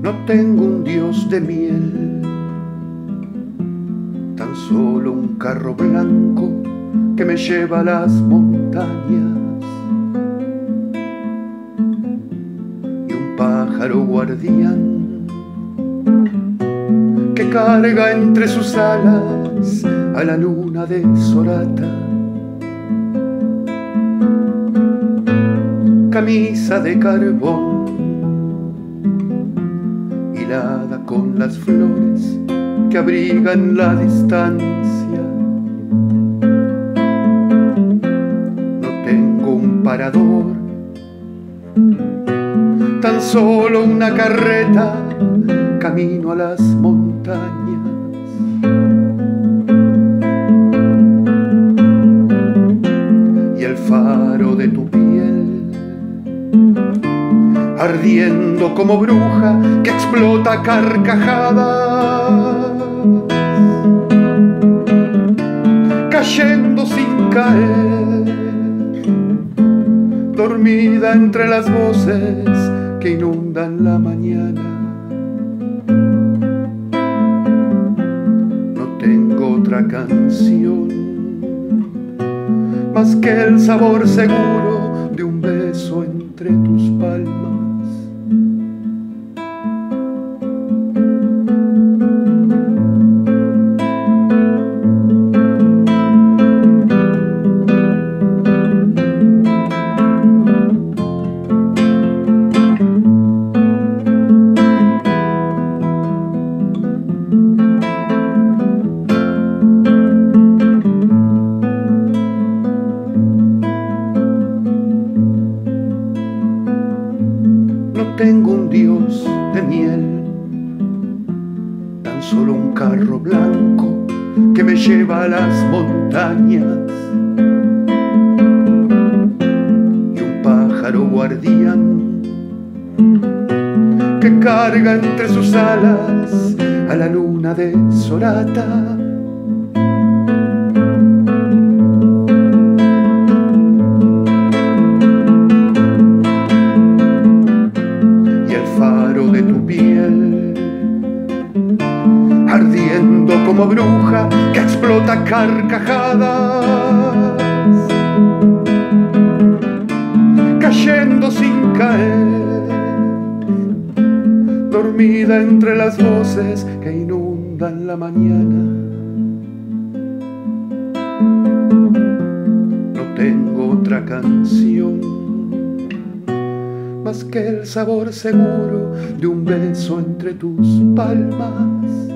No tengo un dios de miel, tan solo un carro blanco que me lleva a las montañas y un pájaro guardián que carga entre sus alas a la luna de Sorata. Camisa de carbón hilada con las flores que abrigan la distancia. No tengo un parador, tan solo una carreta camino a las montañas. Y el faro de tu piel, ardiendo como bruja que explota a carcajadas, cayendo sin caer, dormida entre las voces que inundan la mañana. No tengo otra canción más que el sabor seguro de un beso entre tus palmas. No tengo un dios de miel, tan solo un carro blanco que me lleva a las montañas y un pájaro guardián que carga entre sus alas a la luna de Sorata. De tu piel, ardiendo como bruja que explota a carcajadas, cayendo sin caer, dormida entre las voces que inundan la mañana. No tengo otra canción más que el sabor seguro de un beso entre tus palmas.